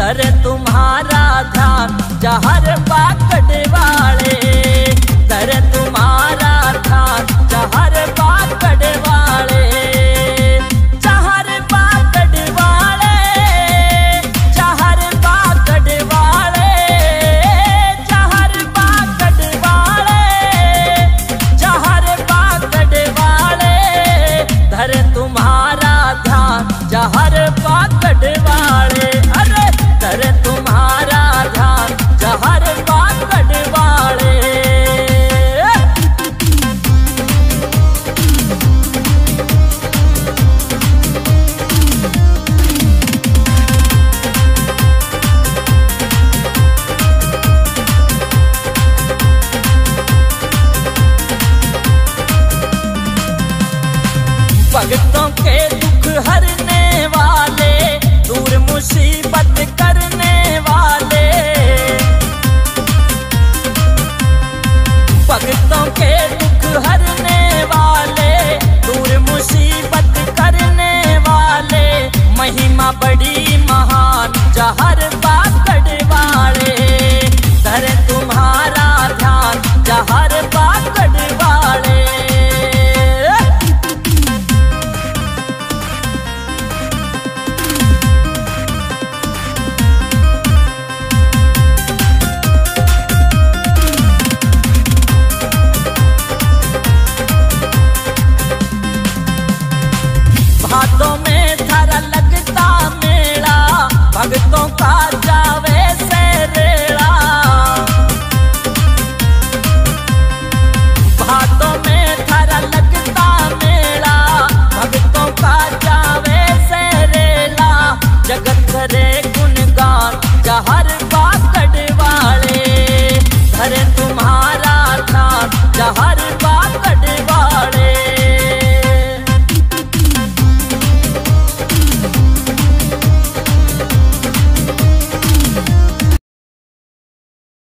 धरे तुम्हारा ध्यान जहर पाकड़ वाले, धरे तुम्हारा ध्यान जहर पाकड़ वाले, जहर पाकड़ वाले, जहर पाकड़ वाले, जहर पाकड़ वाले, जहर पाकड़ वाले, धरे तुम्हारा ध्यान जहर पाकड़ वाले, अरे धरे तुम्हारा ध्यान जहर पाकड़ वाले। भक्तों के दुख हरने वाले, दूर मुसीबत करने वाले, भक्तों के दुख हरने वाले, दूर मुसीबत करने वाले, महिमा बड़ी महान जहर पाकड़ वाले, धरे तुम्हारा ध्यान जहर पाकड़ वाले। भादों में थारा लगता मेला, भक्तों का जावे से रेला, भादों में थारा लगता मेला, भक्तों का जावे से रेला, जगत करे गुणगान जहर पाकड़ वाले, धरे